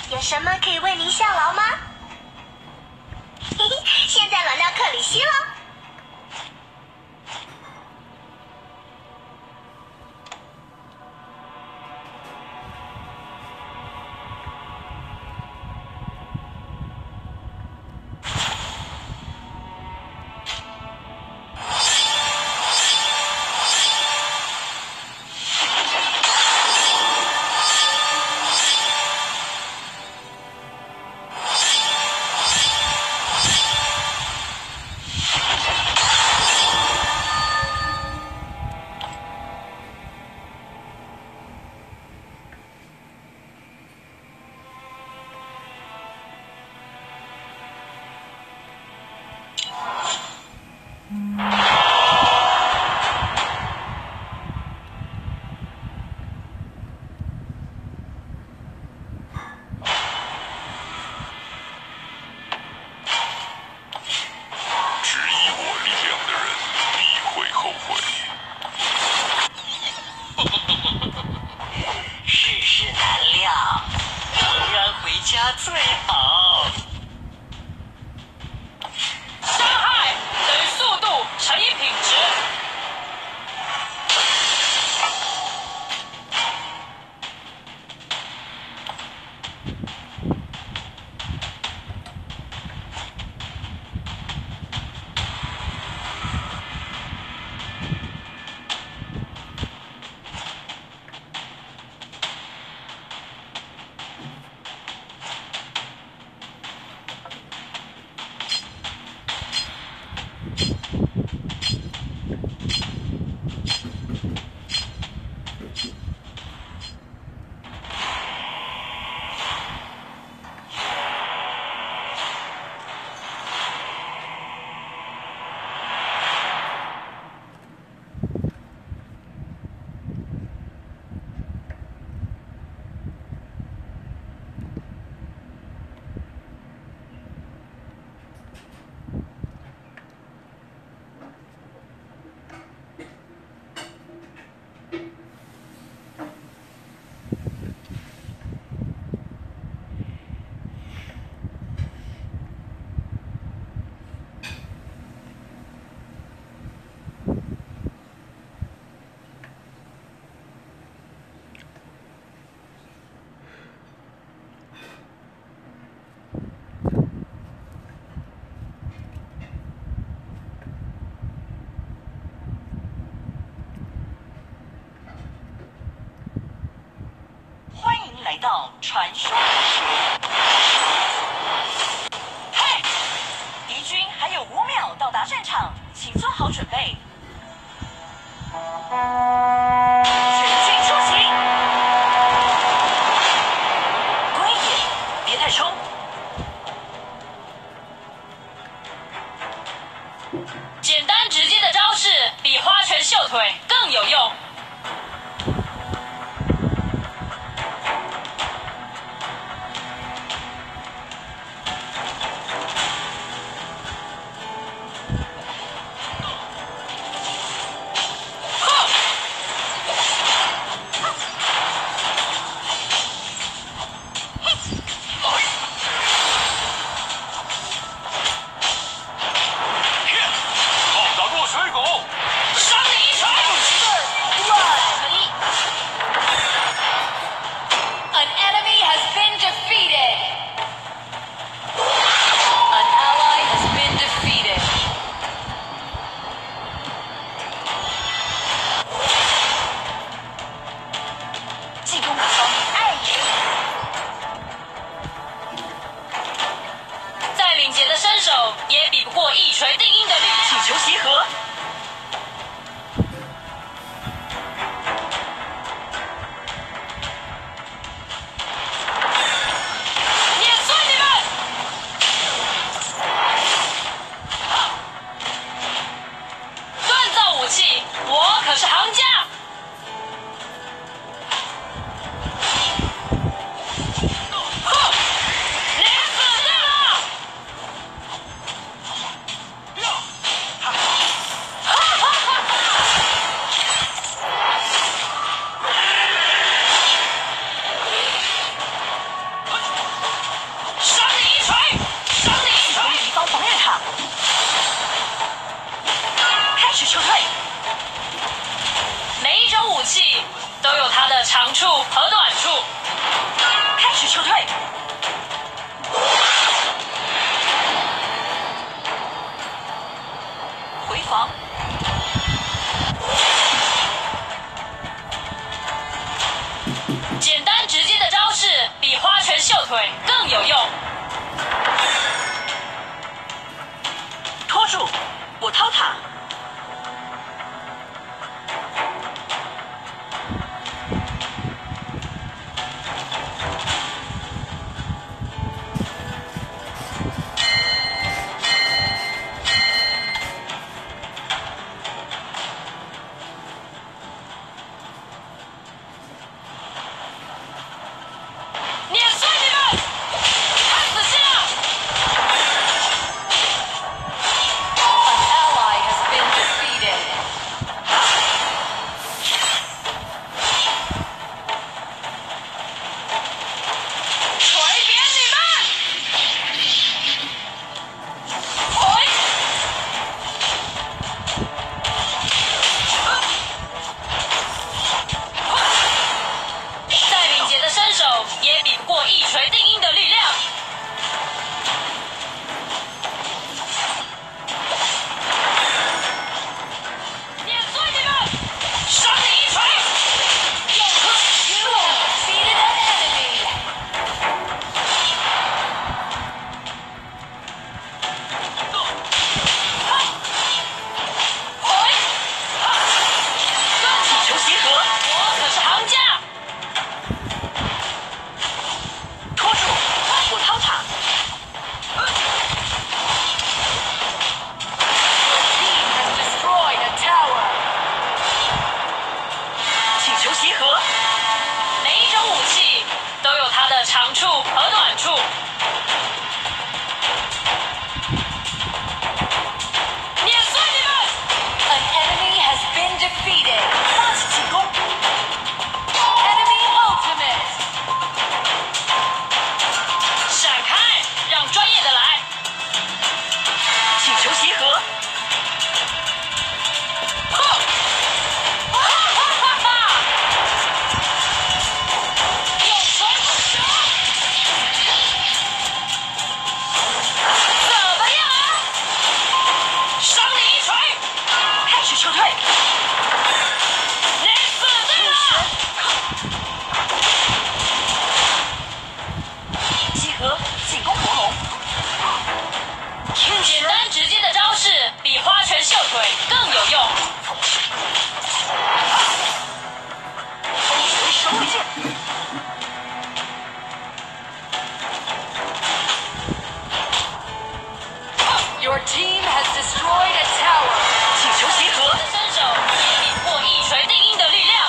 有什么可以为您效劳吗？嘿嘿，现在轮到克里希了。 家最好。伤害等于速度乘以品质。来到传说之书。嘿，敌军还有5秒到达战场，请做好准备。全军出击！归野，别太冲。简单直接的招式比花拳绣腿更有用。 器都有它的长处和短处。开始撤退。回防。简单直接的招式比花拳绣腿更有用。拖住，我掏塔。也比不过一锤定音的力量。碾碎你们，赏你一锤！气球协和，我可是行家。协和，每一种武器都有它的长处和短处。碾碎你们 ！An enemy has been defeated。发起进攻 ！Enemy ultimate。闪开，让专业的来。气球协和。撤退！你死定了！集合，进攻火龙。简单直接的招式比花拳绣腿更有用。风水手里剑。Your team has destroyed a tower. 气球协和，身手也比不过一锤定音的力量。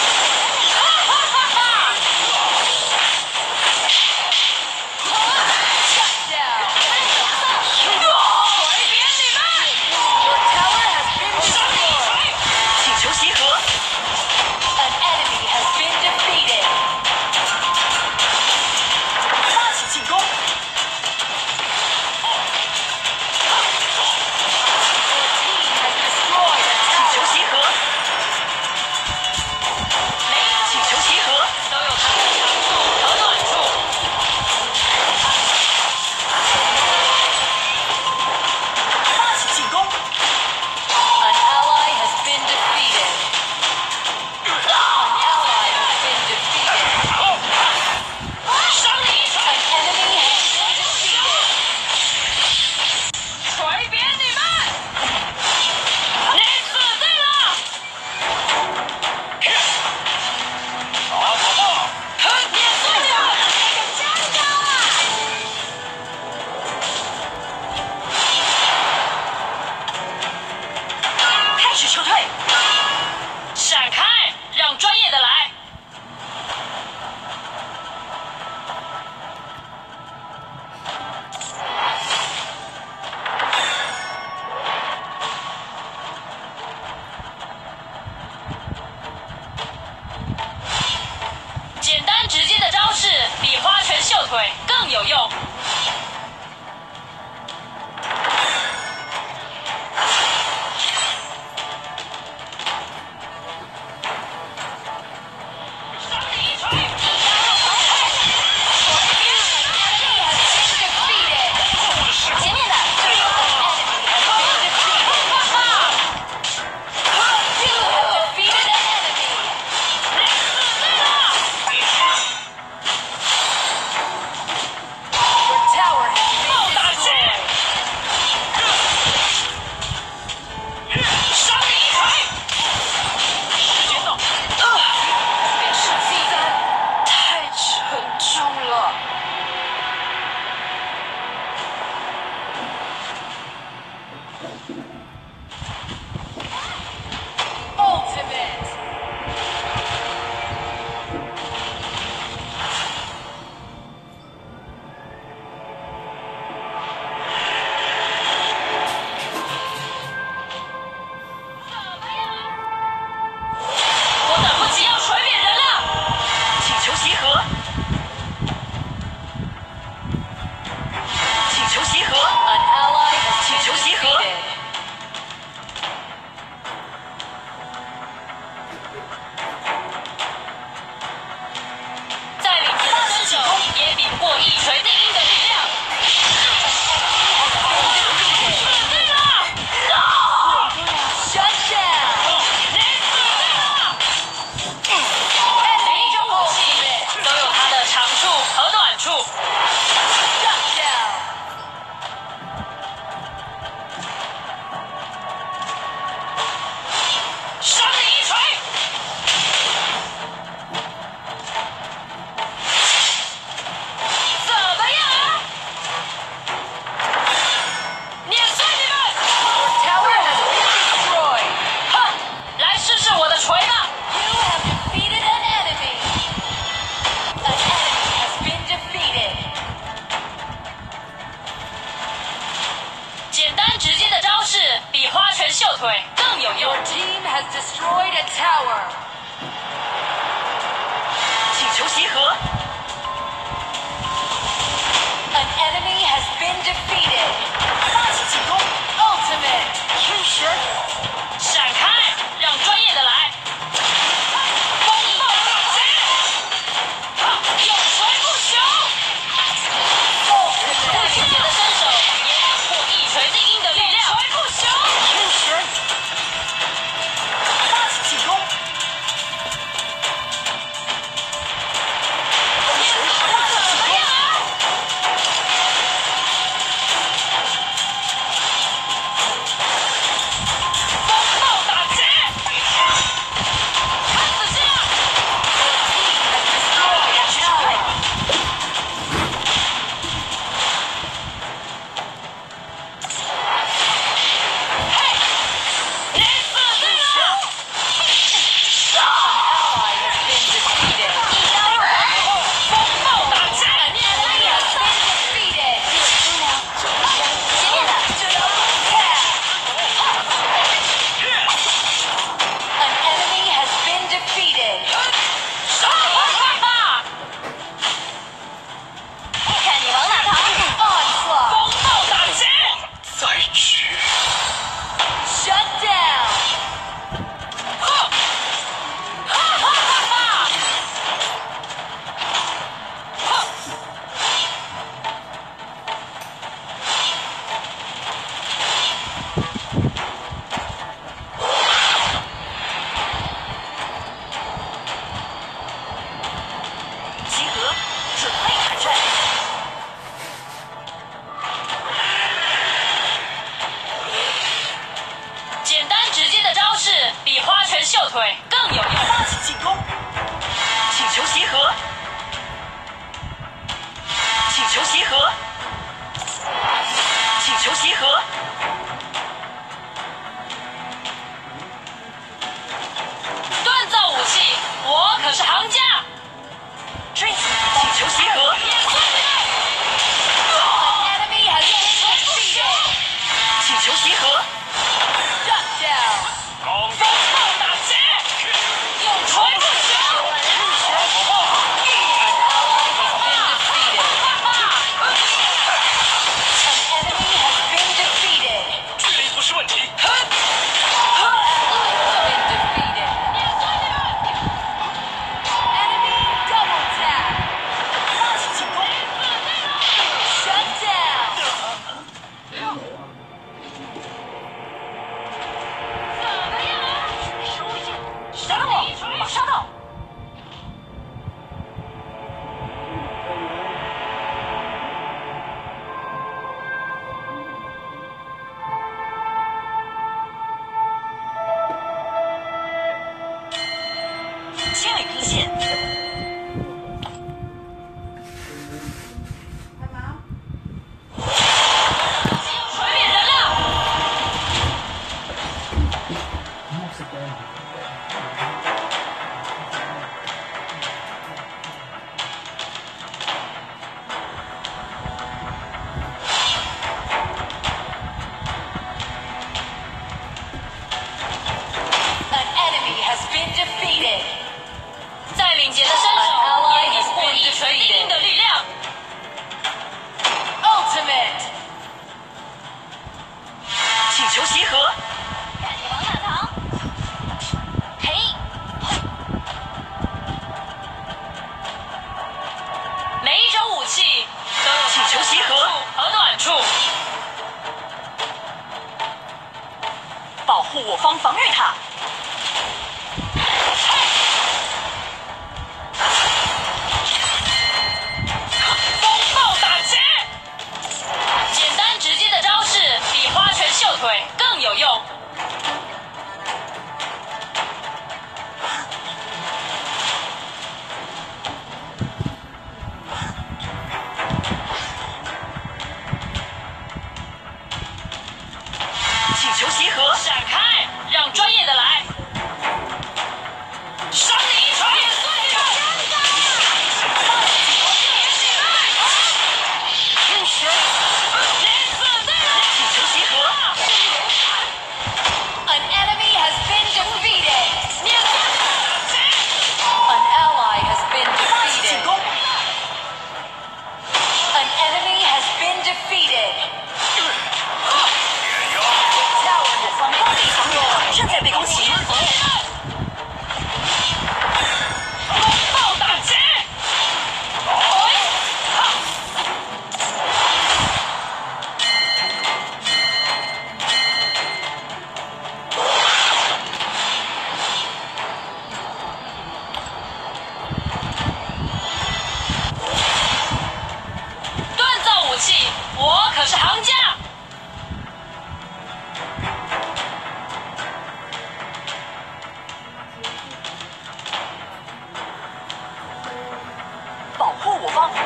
气球协和 ，An enemy has been defeated。发起进攻。撤退！闪开，让专业的来。简单直接的招式比花拳绣腿更有用。 destroyed a tower. 请求协和。 An enemy has been defeated. 发起进攻。 Ultimate. 天使。 闪开，让专业的来。风暴大击，永垂不朽。不清洁的身手也打破一锤定音的力量。永垂不朽。 天使。发起进攻。天使发起进攻。 比花拳绣腿更有用。 发起进攻，请求协和，请求协和，请求协和。 锻造武器，我可是行家。 追击，请求协和。请求协和。 清理兵线。 毁灭人了！An enemy has been defeated. 在敏捷的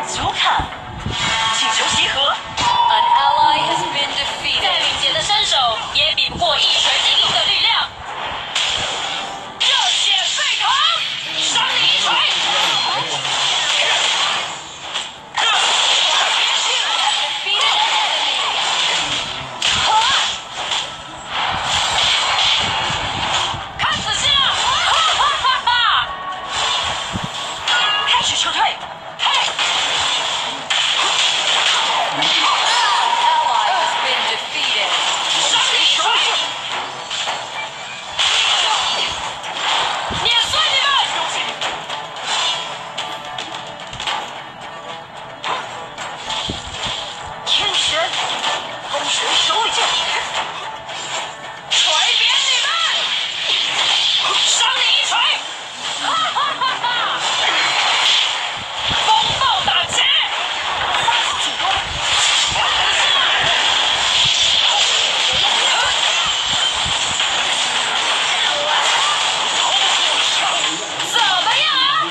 球卡，请求集合。 An ally has been defeated. 再敏捷的身手也比不过一锤定音的力量。热血沸腾，赏你一锤！ Defeated an enemy. 看仔细了，哈哈哈！ 开始撤退。嘿， Ally has been defeated. 赏你一锤！碾碎你们！ 天神，风神手里剑。 锤扁你们！赏你一锤！哈哈哈哈！风暴打击！ 进攻。 怎么样？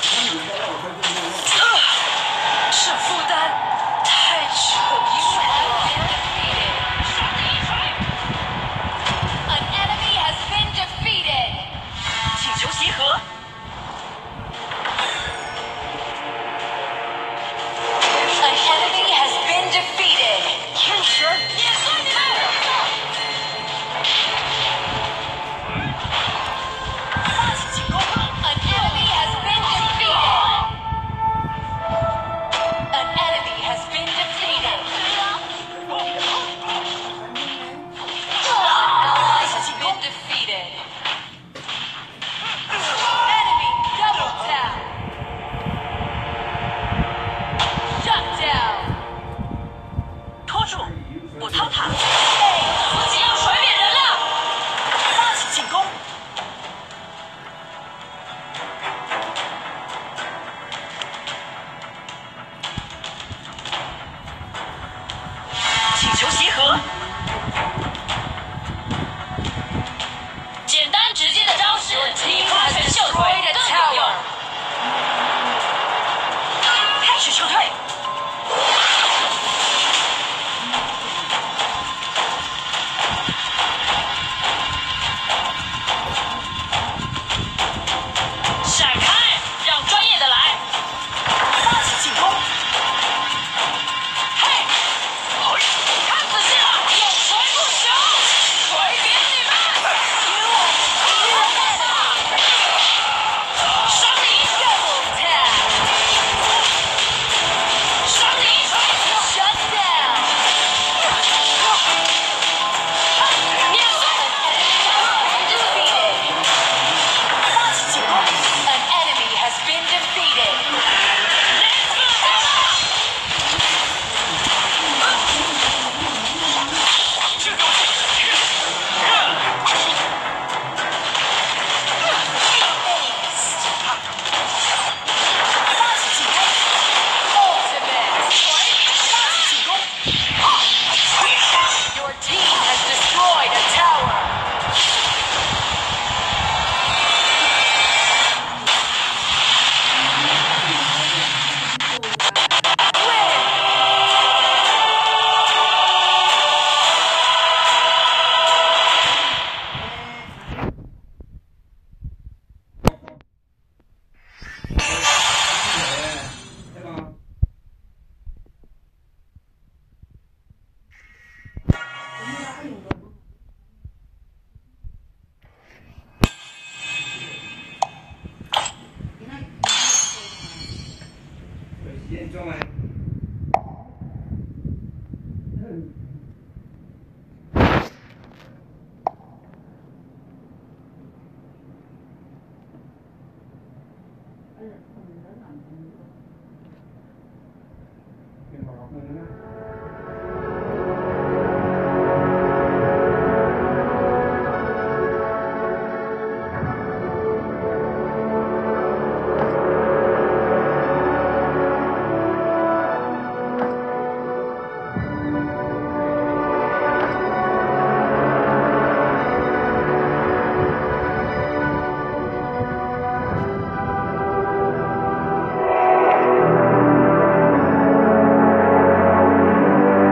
这负担太沉重了。 赏你一锤！ An enemy has been defeated. 请求集合。 An enemy has been defeated. 天神， 碾碎你们！ 发起进攻。 An enemy has been defeated. An enemy has been defeated. Ally has been defeated. Enemy double tap. Shut down. 拖住，我掏塔。 自己要锤扁人了！ 发起进攻。请求集合。 简单直接的招式比花拳绣腿更有用。 开始撤退。 闪开，让专业的来。 发起进攻。 嘿，看仔细了，有锤不朽，锤扁你们！赏你一锤！ Double tap. 赏你一锤！ Shut down. 碾碎！ Defeated. 发起进攻。 An enemy has been defeated. 累死他了！ 发起进攻。 Ultimate. 发起进攻。 Your team has destroyed a tower. Win. เป็นบอกเงินนะ